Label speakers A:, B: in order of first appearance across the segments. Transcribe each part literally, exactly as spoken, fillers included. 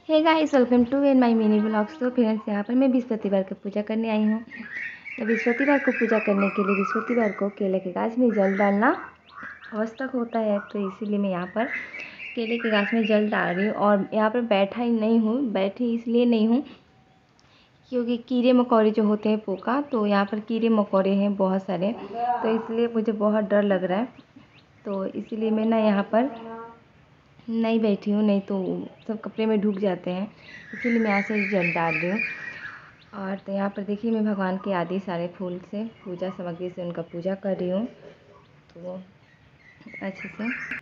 A: Hey guys, welcome to in my mini blogs. तो friends, यहाँ पर मैं बृहस्पतिवार को पूजा करने आई हूँ। तो बृहस्पतिवार को पूजा करने के लिए बृहस्पतिवार को केले के गाछ में जल डालना आवश्यक होता है। तो इसीलिए मैं यहाँ पर केले के गाछ में जल डाल रही हूँ। और यहाँ पर बैठा ही नहीं हूँ, बैठी इसलिए नहीं हूँ क्योंकि कीड़े मकोड़े जो होते हैं पोका, तो यहाँ पर कीड़े मकोड़े हैं बहुत सारे, तो इसलिए मुझे बहुत डर लग रहा है। तो इसीलिए मैं ना यहाँ पर नहीं बैठी हूँ, नहीं तो सब कपड़े में ढुक जाते हैं, इसीलिए मैं यहाँ से जल डाल रही हूँ। और तो यहाँ पर देखिए, मैं भगवान के आदि सारे फूल से पूजा सामग्री से उनका पूजा कर रही हूँ। तो अच्छे से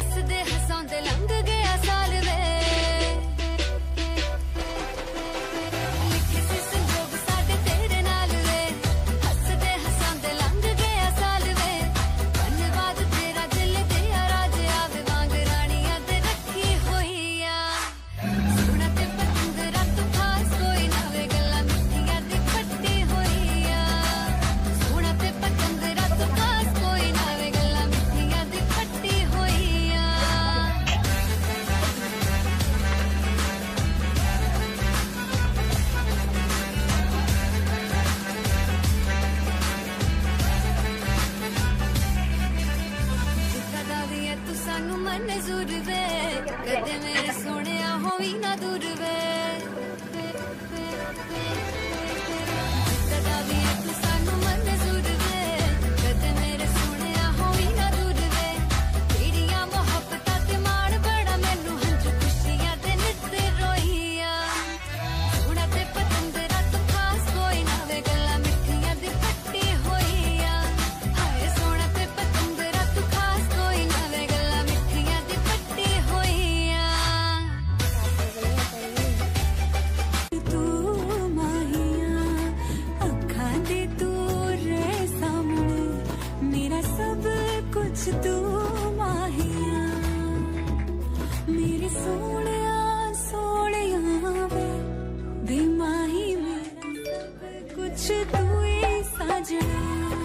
A: जरूर वे कदे मेरे सोने होवी ना दूर वे कदा भी तू सानू मन जरूर वे कदे मेरे सोने होवी ना दूर वे तेरिया मोहब्बतां ते मान बड़ा मैनू हंझू खुशियां दे नित रोइया सोना ते पतंदरा तू खास कोई ना वे गल्लां मिठियां दी पट्टी होइया हाय सोना ते पतंदरा तू खास कोई ना वे गल्लां तू माहिया मेरे सोनिया सोनिया वे बेमाही मेरा सब कुछ तू ही साजना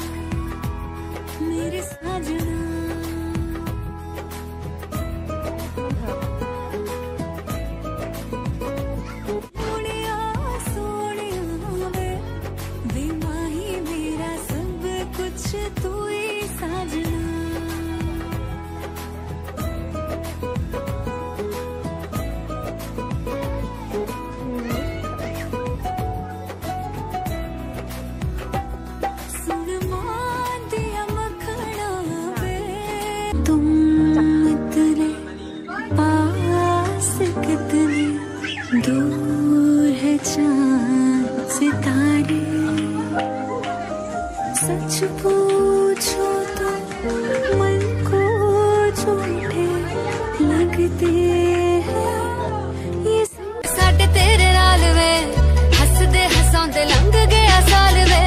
A: मेरे साजना सोनिया सोनिया वे बेमाही मेरा सब कुछ तू ही साजना तुम इतने पास कितने दूर है चांद सितारे सच पूछो तो मन को झूठे लगते हैं ये साडे तेरे नाल वे हसदे हसांदे लंघ गया साल वे